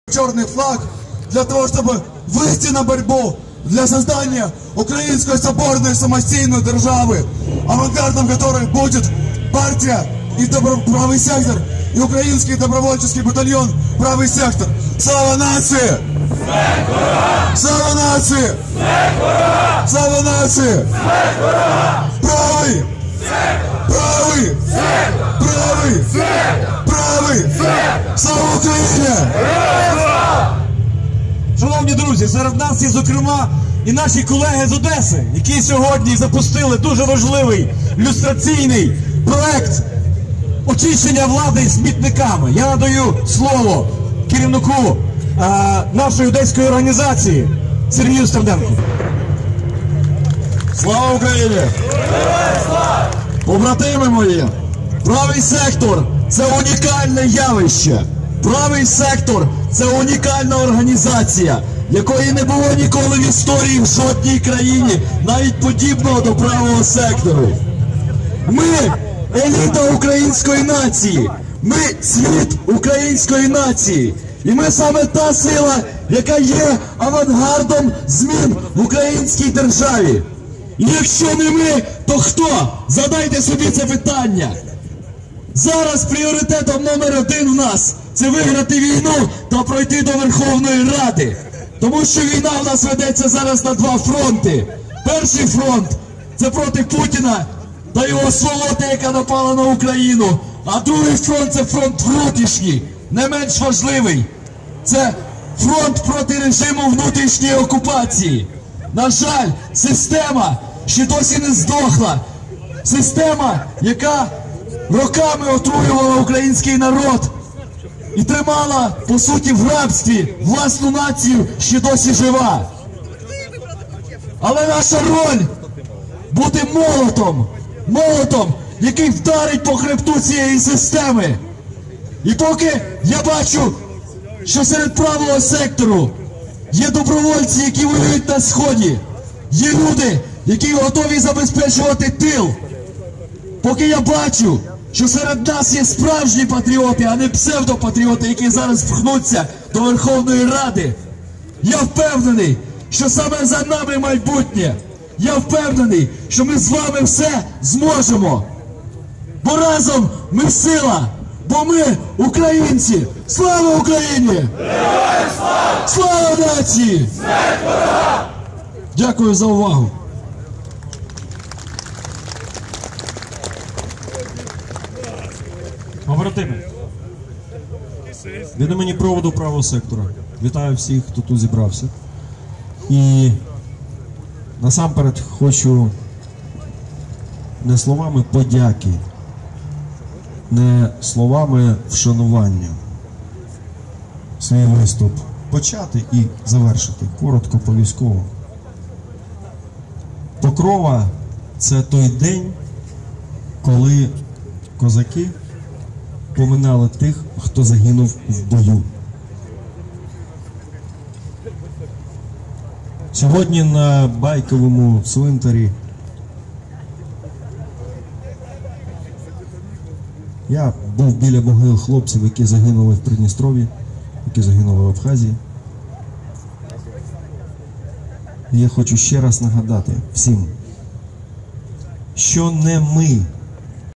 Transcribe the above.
черный флаг для того, чтобы выйти на борьбу для создания украинской соборной самостийной державы, авангардом которой будет партия и правый сектор, и украинский добровольческий батальон «Правый сектор». Слава нации! Слава нации! Слава нации! Правый! Правый! Правый! Правий! Слава Україні! Шановні друзі, серед нас є, зокрема, і наші колеги з Одеси, які сьогодні запустили дуже важливий люстраційний проект очищення влади смітниками. Я надаю слово керівнику нашої одеської організації Сергію Стерненку. Слава Україні! Побратими мої! Правий сектор – це унікальне явище. Правий сектор – це унікальна організація, якої не було ніколи в історії в жодній країні, навіть подібного до правого сектору. Ми – еліта української нації. Ми – світ української нації. І ми саме та сила, яка є авангардом змін в українській державі. І якщо не ми, то хто? Задайте собі це питання. Зараз пріоритетом номер один в нас – це виграти війну та пройти до Верховної Ради. Тому що війна в нас ведеться зараз на два фронти. Перший фронт – це проти Путіна та його сволоти, яка напала на Україну. А другий фронт – це фронт внутрішній, не менш важливий. Це фронт проти режиму внутрішньої окупації. На жаль, система ще досі не здохла. Система, яка роками отруювала український народ і тримала, по суті, в рабстві власну націю, ще досі жива. Але наша роль – бути молотом, який вдарить по хребту цієї системи. І поки я бачу, що серед правого сектору є добровольці, які воюють на Сході, є люди, які готові забезпечувати тил. Поки я бачу, що серед нас є справжні патріоти, а не псевдопатріоти, які зараз впхнуться до Верховної Ради, я впевнений, що саме за нами майбутнє. Я впевнений, що ми з вами все зможемо. Бо разом ми сила, бо ми українці. Слава Україні! Слава нації! Дякую за увагу. Побратими, від імені проводу правого сектора вітаю всіх, хто тут зібрався. І насамперед хочу не словами подяки, не словами вшанування свій виступ почати і завершити. Коротко по-військовому. Покрова – це той день, коли козаки поминали тих, хто загинув в бою. Сьогодні на Байковому цвинтарі я був біля могил хлопців, які загинули в Придністров'ї, які загинули в Абхазії. І я хочу ще раз нагадати всім, що не ми